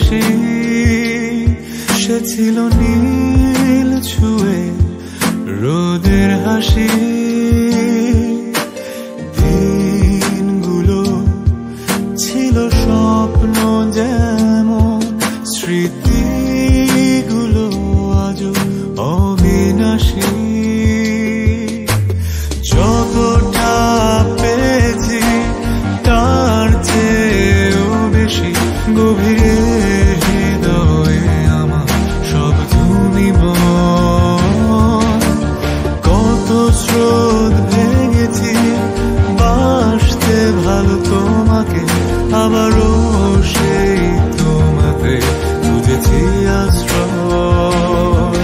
হাসি, সে ছিল নীল ছুঁয়ে রোদের হাসি। দিনগুলো ছিল স্বপ্ন যেমন, স্মৃতিগুলো আজও অবিনাশী। যতটা পেয়েছি তার চেয়েও বেশি গভীরে হৃদয়ে আমার সব তুমি বল। কত স্রোত ভেঙেছি বাসতে ভালো তোমাকে, আবারও সেই তোমাতে খুঁজেছি আশ্রয়।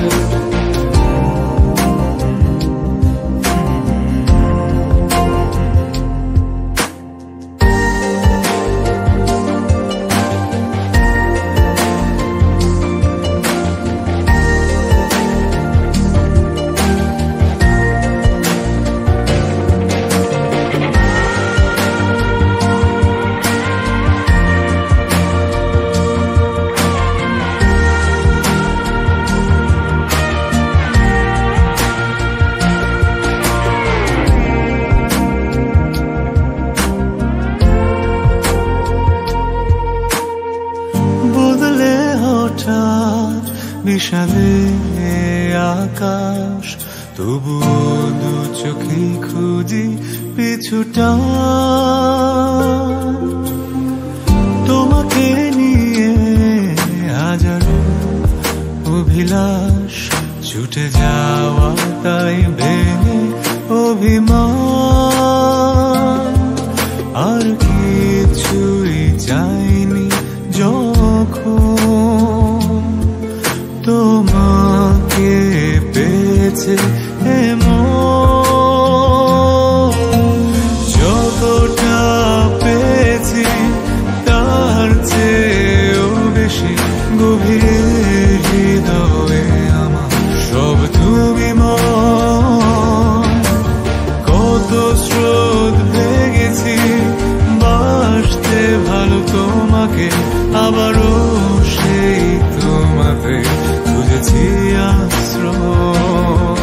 বিষাদে আকাশ, তবুও দু চোখে খুঁজি পিছুটা। তোমাকে নিয়ে হাজারো অভিলাষ, ছুটে যাওয়া তাই ভেঙে অভিমান। আর কিছুই চাইনি যখন তোমাকে পেয়েছে এমন। যতটা পেয়েছি তার চেয়েও বেশি গভীরে হৃদয়ে আমার সব তুমি মন। কত স্রোত ভেঙেছি বাসতে ভালো তোমাকে, আবারও সেই তোমাতে খুঁজেছি আশ্রয়।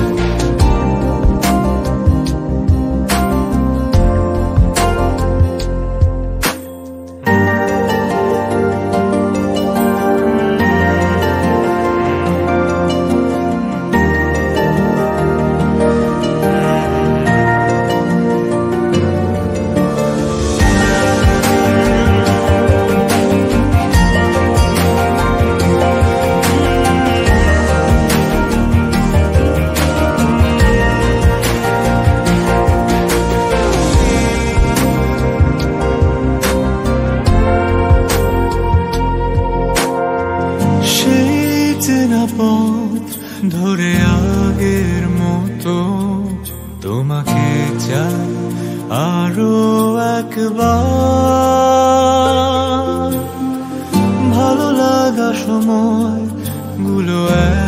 পথ ধরে আগের মতো তোমাকে চাই আরো একবার। ভালো লাগা সময় গুলো